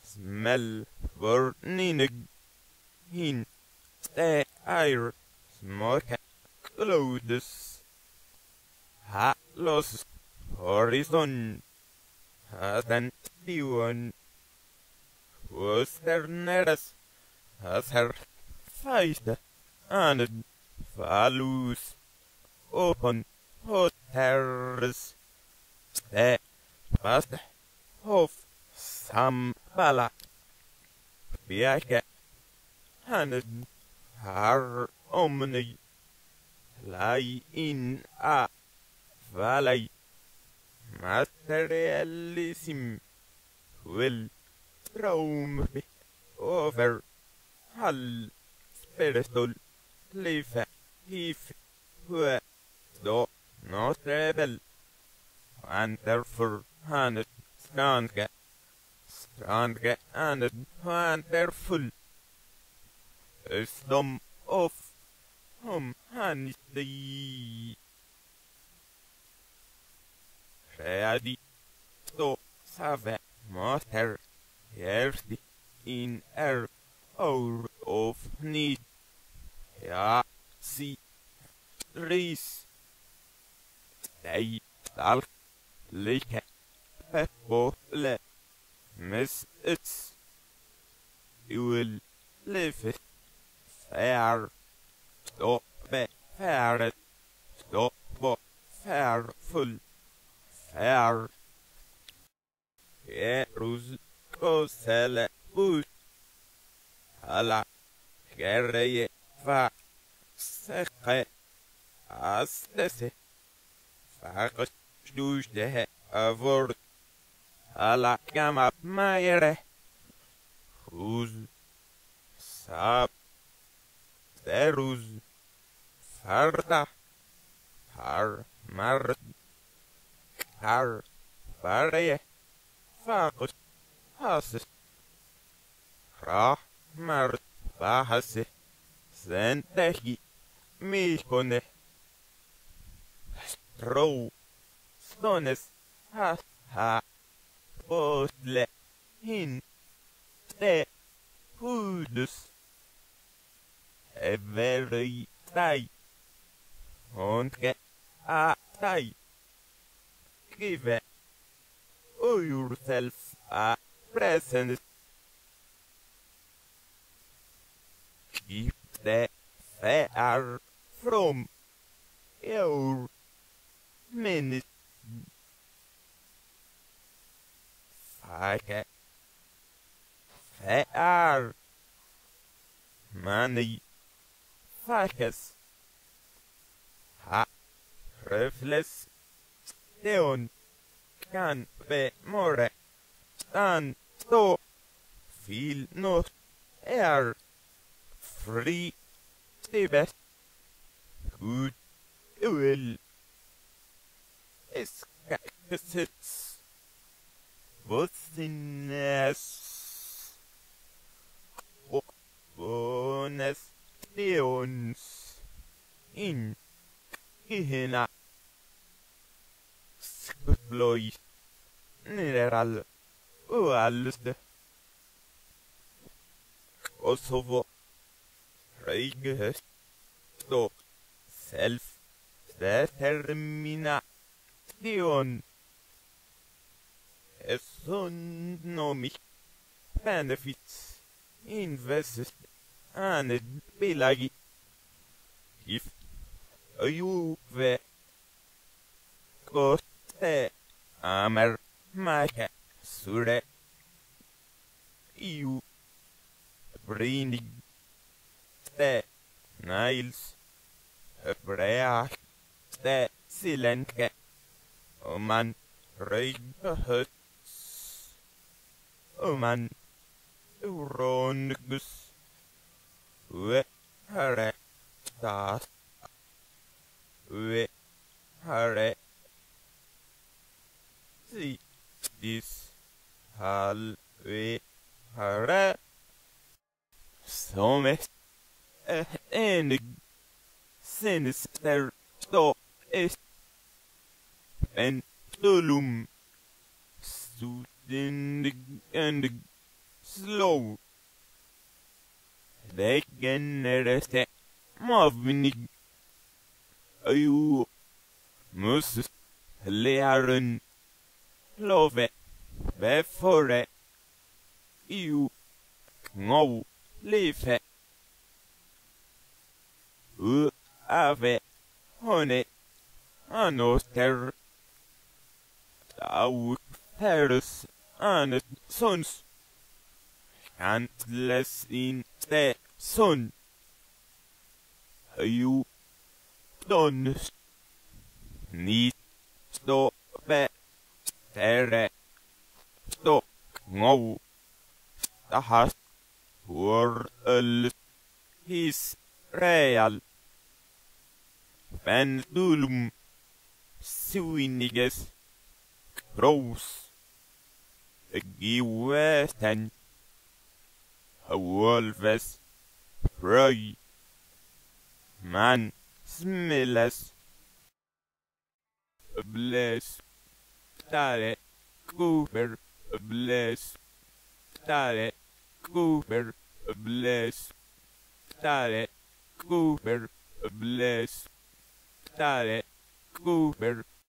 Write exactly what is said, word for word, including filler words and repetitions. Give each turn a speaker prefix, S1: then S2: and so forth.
S1: smell burning in the air, smoke clouds, halos horizon, and one was their nearest as her face and follows open hotels. The past of some bala Biake and her omni lie in a valley. Materialism will roam over all spiritual life if we do not rebel, and therefore and strong, strong and wonderful wisdom of humanity. Ready to save matter thirsty in our hour of need. Ja, see, trees, they talk like people, miss it. You will live it fair, stop fair, stop fairful. Fair. Erus kosele bush. Hala gereye va sekhe astese. Fakos dusde avord. Hala kama mayere. Ruz sap teruz farda har mar. Har varje fakos hases ra mar bahase sentehi mikone stro stones ha ha postle hin te hudus every day und get a day. Give yourself a present. Keep the fear from your minute. Fake fear. Money. Fakes. Ha. Reflex. Leon can be more than to feel not air free Tibet good will is sits withiness bonus leons in Hina Bloi Mineral Ualste Kosovo Reigest Stop Self Determination Economic benefits invested and belagi if you were Koste Amer Maka Sure You Brindig Ste Niles Breach Ste Silenke Oman Reights Oman Urongus We Hare Das We Hare See this hal we hare some and sinister stop is pendulum student and slow. They generate moving. You must learn love before you know live. You have honey another our parents and sons countless in the sun. You don't need to be there to know that world is real. Pendulum swings cross given wolves prey. Man smells bless tare Cooper bless tare Cooper bless tare Cooper bless tare Cooper